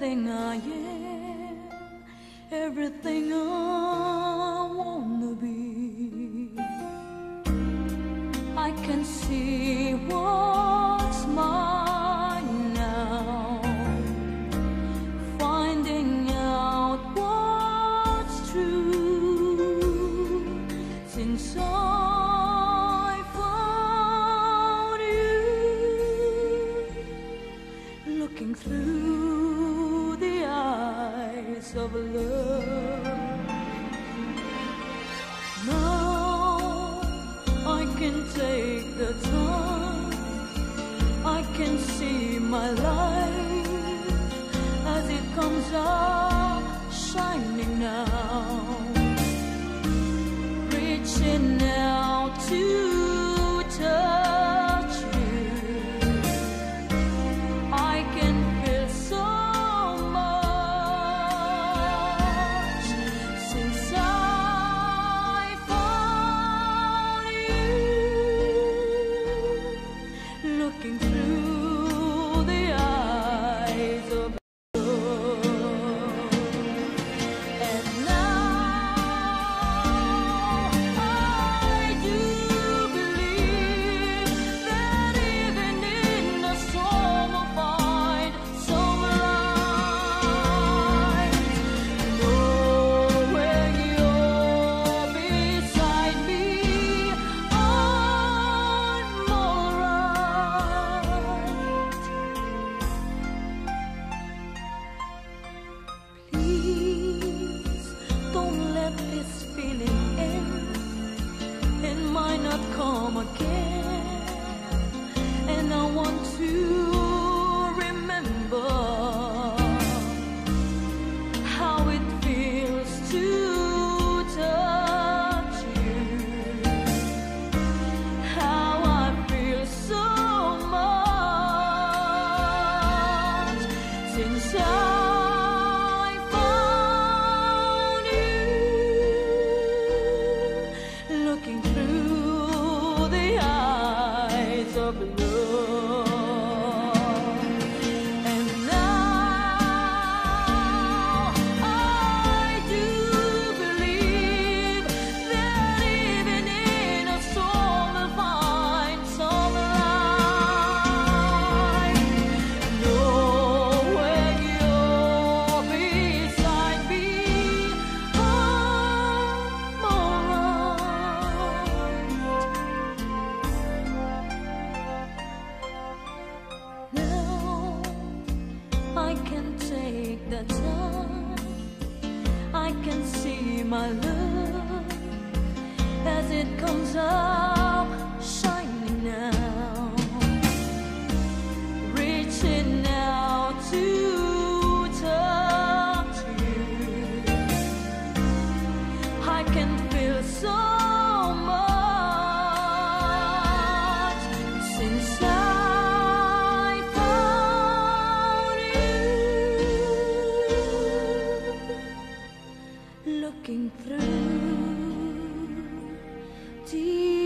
everything I am, everything I wanna be. I can see what's mine now, finding out what's true. Since I found you, looking through the eyes of love. Now I can take the time, I can see my life as it comes up, shining now, reaching out to touch you. I can feel so much since I found you, looking through the eyes of love. And now I do believe that even in the storm I'll find some light. Knowing you're beside me, I'm alright. Please don't let this feeling end. It might not come again, and I want to remember how it feels to touch you, how I feel so much since I found you, looking through the eyes of love. And now I do believe that even in a storm I'll find some light. Knowing you're beside me, I'm alright. Now I can take the time, I can see my love as it comes up, shining now, reaching out to touch you. I can feel so much since I found you, looking through the